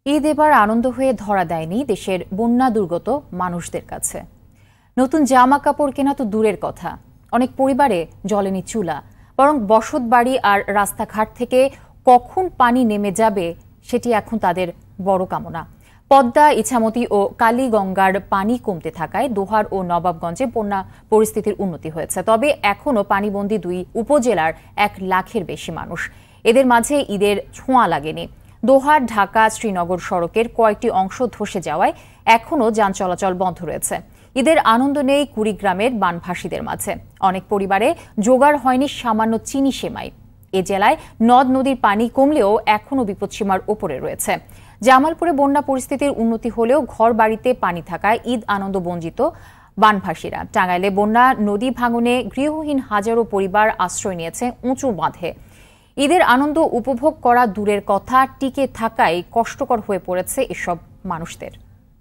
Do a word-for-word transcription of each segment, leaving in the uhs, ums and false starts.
ঈদ এবার আনন্দ হয়ে ধরা দেয়নি দেশের বন্যা দুর্গত মানুষদের কাছে। নতুন জামা কাপড় কেনা তো দূরের কথা, অনেক পরিবারে জ্বলেনি চুলা, বরং বসত বাড়ি আর রাস্তাঘাট থেকে কখন পানি নেমে যাবে সেটি এখন তাদের বড় কামনা। পদ্মা, ইছামতি ও কালীগঙ্গার পানি কমতে থাকায় দোহার ও নবাবগঞ্জে বন্যা পরিস্থিতির উন্নতি হয়েছে। তবে এখনও পানিবন্দী দুই উপজেলার এক লাখের বেশি মানুষ। এদের মাঝে ঈদের ছোঁয়া লাগেনি। দোহার ঢাকা শ্রীনগর সড়কের কয়েকটি অংশ ধসে যাওয়ায় এখনও যান চলাচল বন্ধ রয়েছে। ঈদের আনন্দ নেই কুড়িগ্রামের বানভাসীদের মাঝে। অনেক পরিবারে জোগাড় হয়নি সামান্য চিনি সেমাই। এ জেলায় নদ নদীর পানি কমলেও এখনও বিপদসীমার ওপরে রয়েছে। জামালপুরে বন্যা পরিস্থিতির উন্নতি হলেও ঘর বাড়িতে পানি থাকায় ঈদ আনন্দ বঞ্চিত বানভাসীরা। টাঙ্গাইলে বন্যা নদী ভাঙনে গৃহহীন হাজারো পরিবার আশ্রয় নিয়েছে উঁচু বাঁধে। ঈদের আনন্দ উপভোগ করা দূরের কথা, টিকে থাকাই কষ্টকর হয়ে পড়েছে এসব মানুষদের।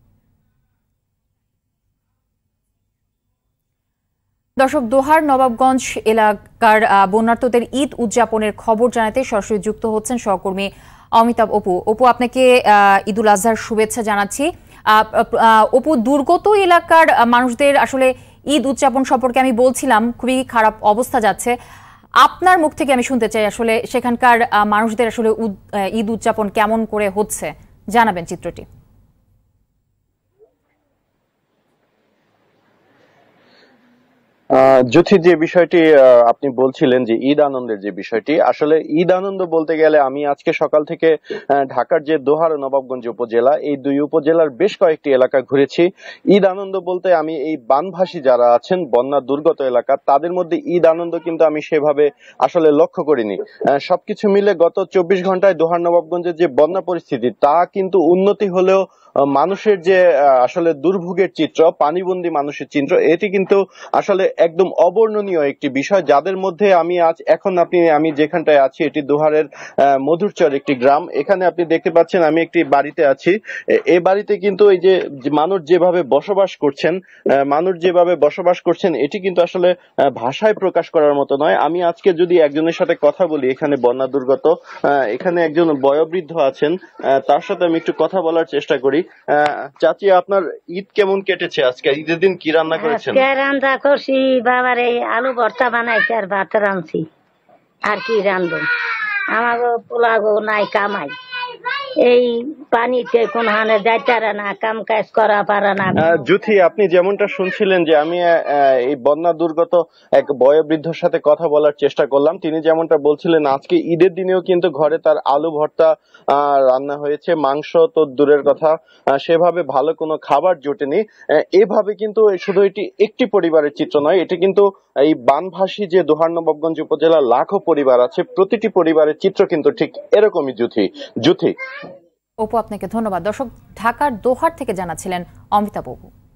দর্শক, দোহার নবাবগঞ্জ এলাকার বন্যার্তদের ঈদ উদযাপনের খবর জানাতে সরাসরি যুক্ত হচ্ছেন সহকর্মী অমিতাভ। অপু অপু আপনাকে ঈদ উল আজহার শুভেচ্ছা জানাচ্ছি। অপু, দুর্গত এলাকার মানুষদের আসলে ঈদ উদযাপন সম্পর্কে আমি বলছিলাম, খুবই খারাপ অবস্থা যাচ্ছে। আপনার মুখ থেকে আমি শুনতে চাই আসলে সেখানকার মানুষদের আসলে ঈদ উদযাপন কেমন করে হচ্ছে, জানাবেন চিত্রটি। জ্যোতি, যে বিষয়টি আপনি বলছিলেন যে ঈদ আনন্দের যে বিষয়টি, আসলে ঈদ আনন্দ বলতে গেলে আমি আজকে সকাল থেকে ঢাকার যে দোহার ও নবাবগঞ্জ উপজেলা, এই দুই উপজেলার বেশ কয়েকটি এলাকা ঘুরেছি। ঈদ আনন্দ বলতে আমি এই বানভাসী যারা আছেন বন্যা দুর্গত এলাকা, তাদের মধ্যে ঈদ আনন্দ কিন্তু আমি সেভাবে আসলে লক্ষ্য করিনি। সবকিছু মিলে গত চব্বিশ ঘন্টায় দোহার নবাবগঞ্জের যে বন্যা পরিস্থিতি, তা কিন্তু উন্নতি হলেও মানুষের যে আসলে দুর্ভোগের চিত্র, পানিবন্দী মানুষের চিত্র, এটি কিন্তু আসলে একদম অবর্ণনীয় একটি বিষয়, যাদের মধ্যে আমি আজ এখন আপনি আমি যেখানটায় আছি এটি দোহারের মধুরচর একটি গ্রাম। এখানে আপনি দেখতে পাচ্ছেন আমি একটি বাড়িতে আছি। এই বাড়িতে কিন্তু এই যে মানুষ যেভাবে বসবাস করছেন মানুষ যেভাবে বসবাস করছেন এটি কিন্তু আসলে ভাষায় প্রকাশ করার মতো নয়। আমি আজকে যদি একজনের সাথে কথা বলি, এখানে বন্যা দুর্গত, এখানে একজন বয়োবৃদ্ধ আছেন, তার সাথে আমি একটু কথা বলার চেষ্টা করি। চাচি, আপনার ঈদ কেমন কেটেছে? আজকে ঈদের দিন কি রান্না করেছেন? রান্না করছি বাবার এই আলু ভর্তা বানাইছি আর ভাত রাঁধছি, আর কি রান্ধব? আমাগো পোলাগো নাই কামাই, এই পানিতে কোন হানে যাইতারা না, কাম কাজ করা পারা না। জ্যোতি, আপনি যেমনটা শুনছিলেন যে আমি এই বন্যা দুর্গত এক বয়োবৃদ্ধর সাথে কথা বলার চেষ্টা করলাম। তিনি যেমনটা বলছিলেন আজকে ঈদের দিনেও কিন্তু ঘরে তার আলু ভর্তা রান্না হয়েছে, মাংস তো দূরের কথা, সেভাবে ভালো কোনো খাবার জোটেনি। এভাবে কিন্তু শুধু এটি একটি পরিবারের চিত্র নয়, এটি কিন্তু এই বানভাসী যে দোহার নবাবগঞ্জ উপজেলার লাখো পরিবার আছে, প্রতিটি পরিবারের চিত্র কিন্তু ঠিক এরকমই। জ্যোতি জ্যোতি অপু, আপনাকে ধন্যবাদ। দর্শক, ঢাকার দোহার থেকে জানাচ্ছিলেন অমিতাভ অপু।